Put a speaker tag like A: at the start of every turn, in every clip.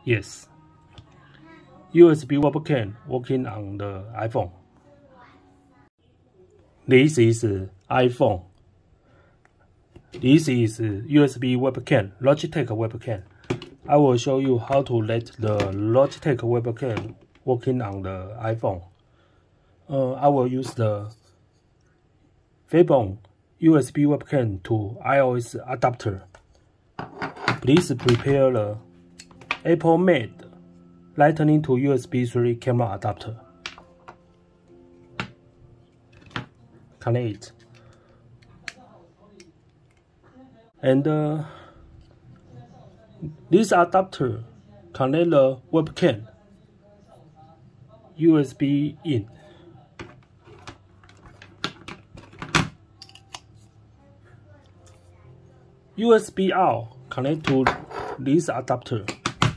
A: Yes. USB webcam working on the iPhone. This is iPhone. This is USB webcam, Logitech webcam. I will show you how to let the Logitech webcam working on the iPhone. I will use the Fishbone USB webcam to iOS adapter. Please prepare the Apple-made Lightning to USB 3 camera adapter. Connect. And this adapter connect the webcam USB in. USB out connect to this adapter.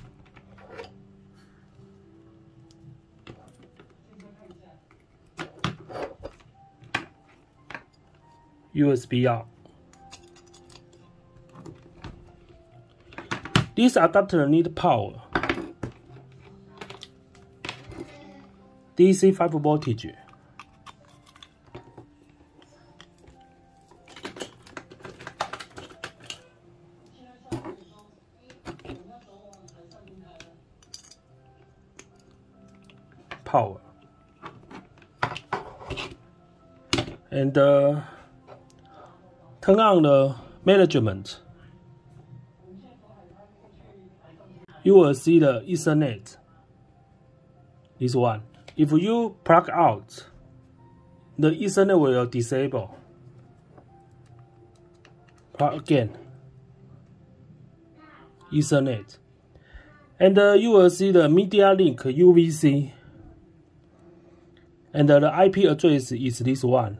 A: USB out. This adapter need power. DC 5 voltage. Power. And turn on the management. You will see the Ethernet. This one. If you plug out, the Ethernet will disable. Plug again. Ethernet. And you will see the Media Link UVC. And the IP address is this one.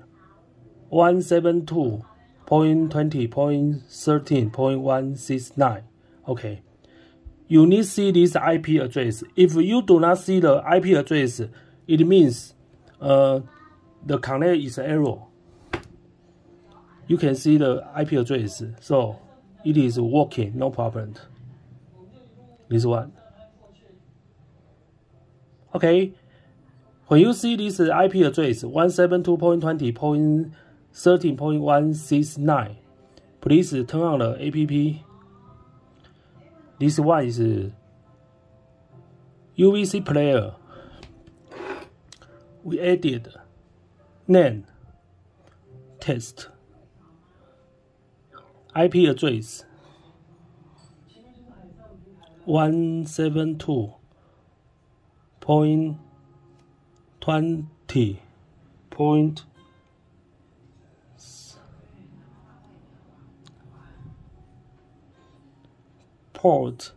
A: 172.20.13.169. Okay. You need to see this IP address. If you do not see the IP address, it means the connect is error. You can see the IP address, so it is working, no problem. This one. Okay. When you see this IP address 172.20.13.169, please turn on the app. This one is UVC player. We added name, test, IP address 172.20. Port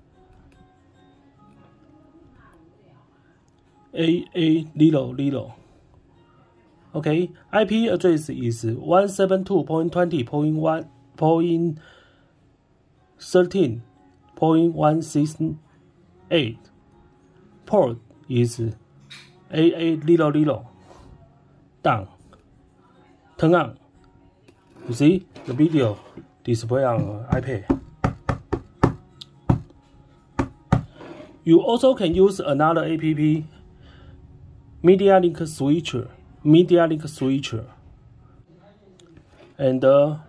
A: AA00. Okay, IP address is 172.20.13.168. Port is AA00. Done. Turn on. You see the video display on iPad. You also can use another app, Media Link Switcher. Media Link Switcher. And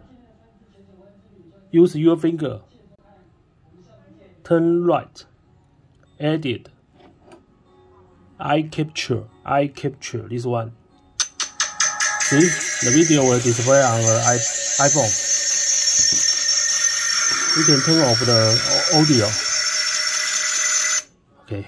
A: use your finger. Turn right. Edit. Eye capture. This one. See, the video will display on the iPhone. You can turn off the audio. Okay.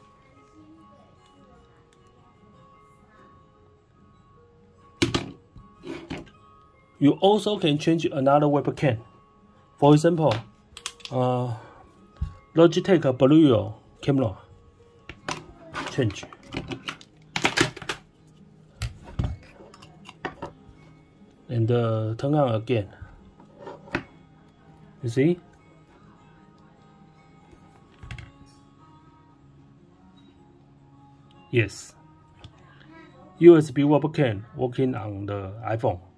A: You also can change another webcam. For example, Logitech Brio camera. Change. And turn on again. You see? Yes. USB webcam working on the iPhone.